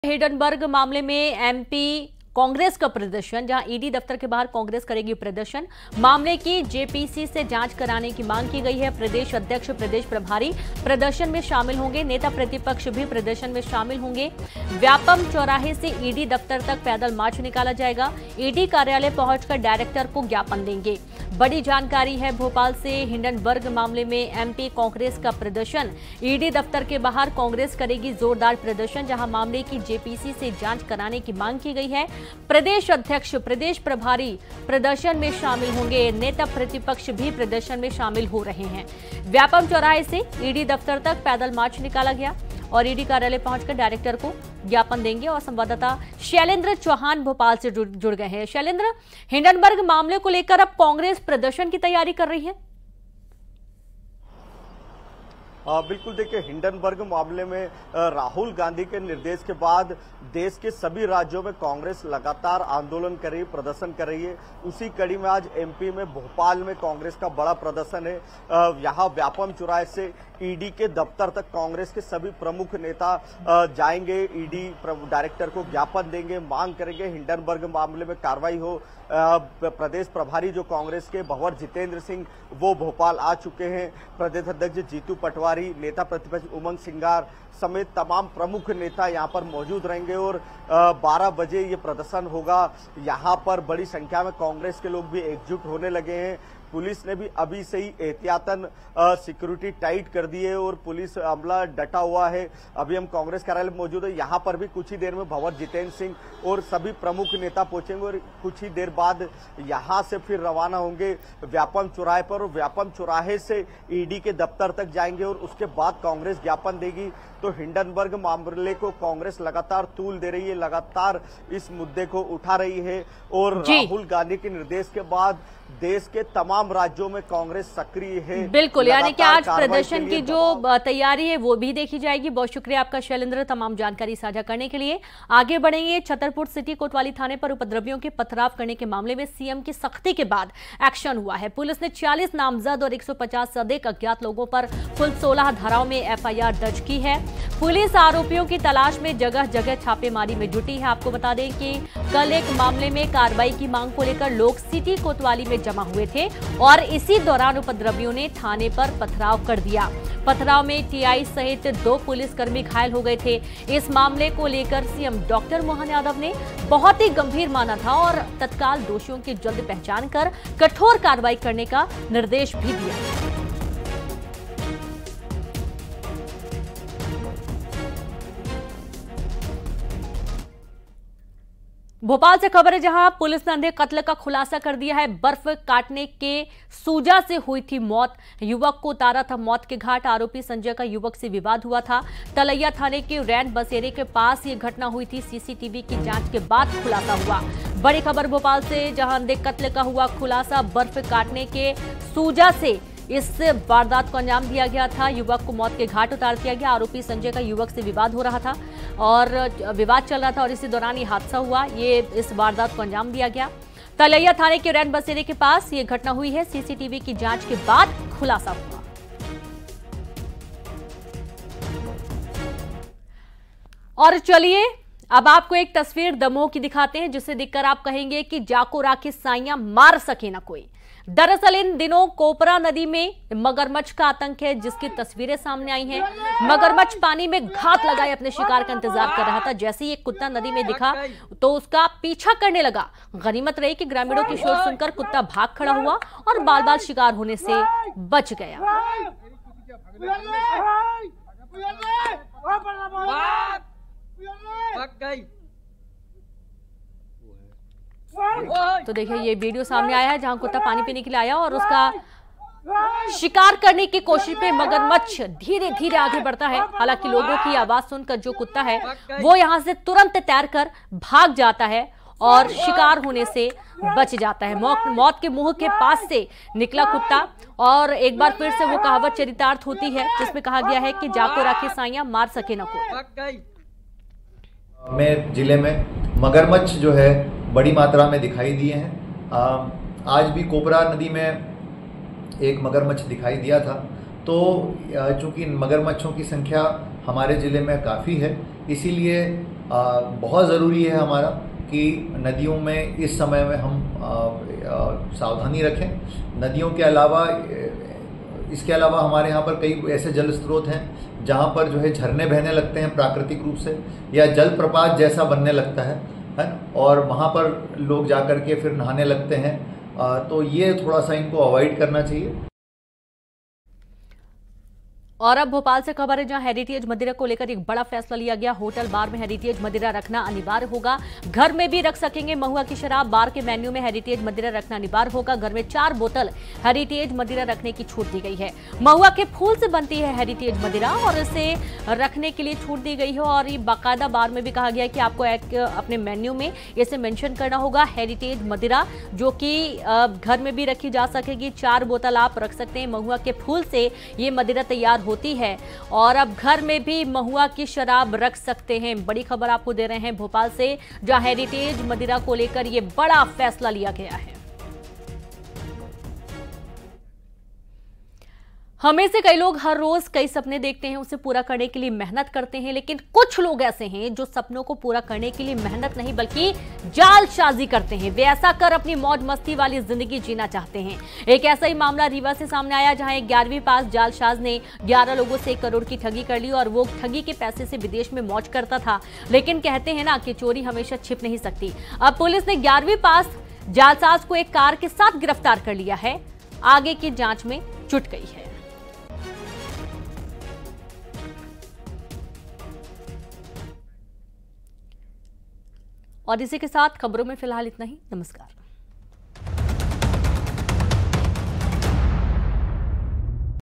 Hindenburg मामले में MP Congress का प्रदर्शन, जहां ईडी दफ्तर के बाहर कांग्रेस करेगी प्रदर्शन। मामले की जेपीसी से जांच कराने की मांग की गई है। प्रदेश अध्यक्ष, प्रदेश प्रभारी प्रदर्शन में शामिल होंगे। नेता प्रतिपक्ष भी प्रदर्शन में शामिल होंगे। व्यापम चौराहे से ईडी दफ्तर तक पैदल मार्च निकाला जाएगा। ईडी कार्यालय पहुंचकर डायरेक्टर को ज्ञापन देंगे। बड़ी जानकारी है भोपाल से। हिंडनबर्ग मामले में एमपी कांग्रेस का प्रदर्शन। ईडी दफ्तर के बाहर कांग्रेस करेगी जोरदार प्रदर्शन, जहां मामले की जेपीसी से जांच कराने की मांग की गई है। प्रदेश अध्यक्ष, प्रदेश प्रभारी प्रदर्शन में शामिल होंगे। नेता प्रतिपक्ष भी प्रदर्शन में शामिल हो रहे हैं। व्यापम चौराहे से ईडी दफ्तर तक पैदल मार्च निकाला गया और ईडी कार्यालय पहुंचकर डायरेक्टर को ज्ञापन देंगे। और संवाददाता शैलेंद्र चौहान भोपाल से जुड़ गए हैं। शैलेंद्र, हिंडनबर्ग मामले को लेकर अब कांग्रेस प्रदर्शन की तैयारी कर रही है। बिल्कुल, देखिए, हिंडनबर्ग मामले में राहुल गांधी के निर्देश के बाद देश के सभी राज्यों में कांग्रेस लगातार आंदोलन कर रही है, प्रदर्शन कर रही है। उसी कड़ी में आज एमपी में भोपाल में कांग्रेस का बड़ा प्रदर्शन है। यहाँ व्यापम चौराहे से ईडी के दफ्तर तक कांग्रेस के सभी प्रमुख नेता जाएंगे। ईडी डायरेक्टर को ज्ञापन देंगे, मांग करेंगे हिंडनबर्ग मामले में कार्रवाई हो। प्रदेश प्रभारी जो कांग्रेस के भंवर जितेंद्र सिंह, वो भोपाल आ चुके हैं। प्रदेश अध्यक्ष जीतू पटवारी, नेता प्रतिपक्ष उमंग सिंगार समेत तमाम प्रमुख नेता यहाँ पर मौजूद रहेंगे और 12 बजे ये प्रदर्शन होगा। यहाँ पर बड़ी संख्या में कांग्रेस के लोग भी एकजुट होने लगे हैं। पुलिस ने भी अभी से ही एहतियातन सिक्योरिटी टाइट कर दी है और पुलिस अमला डटा हुआ है। अभी हम कांग्रेस कार्यालय में मौजूद है। यहाँ पर भी कुछ ही देर में भंवर जितेंद्र सिंह और सभी प्रमुख नेता पहुंचेंगे और कुछ ही देर बाद यहाँ से फिर रवाना होंगे व्यापम चौराहे पर। और व्यापम चौराहे से ईडी के दफ्तर तक जाएंगे और उसके बाद कांग्रेस ज्ञापन देगी। तो हिंडनबर्ग मामले को कांग्रेस लगातार तूल दे रही है, लगातार इस मुद्दे को उठा रही है। और राहुल गांधी के निर्देश के बाद देश के तमाम राज्यों में कांग्रेस सक्रिय है। बिल्कुल, यानी कि आज प्रदर्शन की जो तैयारी है वो भी देखी जाएगी। बहुत शुक्रिया आपका शैलेंद्र, तमाम जानकारी साझा करने के लिए। आगे बढ़ेंगे। छतरपुर सिटी कोतवाली थाने पर उपद्रवियों के पथराव करने के मामले में सीएम की सख्ती के बाद एक्शन हुआ है। पुलिस ने 40 नामजद और 150 से अधिक अज्ञात लोगों पर कुल 16 धाराओं में एफआईआर दर्ज की है। पुलिस आरोपियों की तलाश में जगह जगह छापेमारी में जुटी है। आपको बता दें कि कल एक मामले में कार्रवाई की मांग को लेकर लोग सिटी कोतवाली में जमा हुए थे और इसी दौरान उपद्रवियों ने थाने पर पथराव कर दिया। पथराव में टीआई सहित 2 पुलिसकर्मी घायल हो गए थे। इस मामले को लेकर सीएम डॉक्टर मोहन यादव ने बहुत ही गंभीर माना था और तत्काल दोषियों की जल्द पहचान कर कठोर कार्रवाई करने का निर्देश भी दिया। भोपाल से खबर है, जहां पुलिस ने अंधे कत्ल का खुलासा कर दिया है। बर्फ काटने के सूजा से हुई थी मौत। युवक को उतारा था मौत के घाट। आरोपी संजय का युवक से विवाद हुआ था। तलैया थाने के रैन बसेरे के पास ये घटना हुई थी। सीसीटीवी की जांच के बाद खुलासा हुआ। बड़ी खबर भोपाल से, जहां अंधे कत्ल का हुआ खुलासा। बर्फ काटने के सूजा से इस वारदात को अंजाम दिया गया था। युवक को मौत के घाट उतार दिया गया। आरोपी संजय का युवक से विवाद हो रहा था और विवाद चल रहा था और इसी दौरान ये हादसा हुआ। ये इस वारदात को अंजाम दिया गया। तलैया थाने के रैन बसेरे के पास ये घटना हुई है। सीसीटीवी की जांच के बाद खुलासा हुआ। और चलिए अब आपको एक तस्वीर दमोह की दिखाते हैं, जिसे देखकर आप कहेंगे कि जाको राखी साइयां मार सके ना कोई। दरअसल इन दिनों कोपरा नदी में मगरमच्छ का आतंक है, जिसकी तस्वीरें सामने आई हैं। मगरमच्छ पानी में घात लगाए अपने शिकार का इंतजार कर रहा था। जैसे ही एक कुत्ता नदी में दिखा तो उसका पीछा करने लगा। गनीमत रही कि ग्रामीणों की शोर सुनकर कुत्ता भाग खड़ा हुआ और बाल बाल शिकार होने से बच गया। तो देखिए, ये वीडियो सामने आया है जहां कुत्ता पानी पीने के लिए आया और उसका शिकार करने की कोशिश में मगरमच्छ धीरे धीरे आगे बढ़ता है। हालांकि लोगों की आवाज सुनकर जो कुत्ता है वो यहां से तुरंत तैरकर भाग जाता है और शिकार होने से बच जाता है। मौत के मुंह के पास से निकला कुत्ता। और एक बार फिर से वो कहावत चरितार्थ होती है जिसमें कहा गया है कि जाको राखी साइयां मार सके ना कोई। में जिले में मगरमच्छ जो है बड़ी मात्रा में दिखाई दिए हैं। आज भी कोपरा नदी में एक मगरमच्छ दिखाई दिया था। तो चूंकि मगरमच्छों की संख्या हमारे ज़िले में काफ़ी है, इसीलिए बहुत ज़रूरी है हमारा कि नदियों में इस समय में हम सावधानी रखें। नदियों के अलावा इसके अलावा हमारे यहाँ पर कई ऐसे जल स्रोत हैं जहाँ पर जो है झरने बहने लगते हैं प्राकृतिक रूप से, या जल प्रपात जैसा बनने लगता है और वहाँ पर लोग जाकर के फिर नहाने लगते हैं। तो ये थोड़ा सा इनको अवॉइड करना चाहिए। और अब भोपाल से खबर है, जहां हेरिटेज मदिरा को लेकर एक बड़ा फैसला लिया गया। होटल बार में हेरिटेज मदिरा रखना अनिवार्य होगा। घर में भी रख सकेंगे महुआ की शराब। बार के मेन्यू में हेरिटेज मदिरा रखना अनिवार्य होगा। घर में 4 बोतल हेरिटेज मदिरा रखने की छूट दी गई है। महुआ के फूल से बनती है हेरिटेज मदिरा और इसे रखने के लिए छूट दी गई है। और ये बाकायदा बार में भी कहा गया है कि आपको अपने मेन्यू में इसे मेंशन करना होगा, हेरिटेज मदिरा, जो कि घर में भी रखी जा सकेगी। 4 बोतल आप रख सकते हैं। महुआ के फूल से ये मदिरा तैयार होती है और अब घर में भी महुआ की शराब रख सकते हैं। बड़ी खबर आपको दे रहे हैं भोपाल से, जहां हेरिटेज मदिरा को लेकर यह बड़ा फैसला लिया गया है। हमें से कई लोग हर रोज कई सपने देखते हैं, उसे पूरा करने के लिए मेहनत करते हैं, लेकिन कुछ लोग ऐसे हैं जो सपनों को पूरा करने के लिए मेहनत नहीं बल्कि जालसाजी करते हैं। वे ऐसा कर अपनी मौज मस्ती वाली जिंदगी जीना चाहते हैं। एक ऐसा ही मामला रीवा से सामने आया, जहां एक 11वीं पास जालसाज ने 11 लोगों से 1 करोड़ की ठगी कर ली और वो ठगी के पैसे से विदेश में मौज करता था। लेकिन कहते हैं ना कि चोरी हमेशा छिप नहीं सकती। अब पुलिस ने 11वीं पास जालसाज को एक कार के साथ गिरफ्तार कर लिया है। आगे की जांच में जुट गई है। और इसी के साथ खबरों में फिलहाल इतना ही। नमस्कार।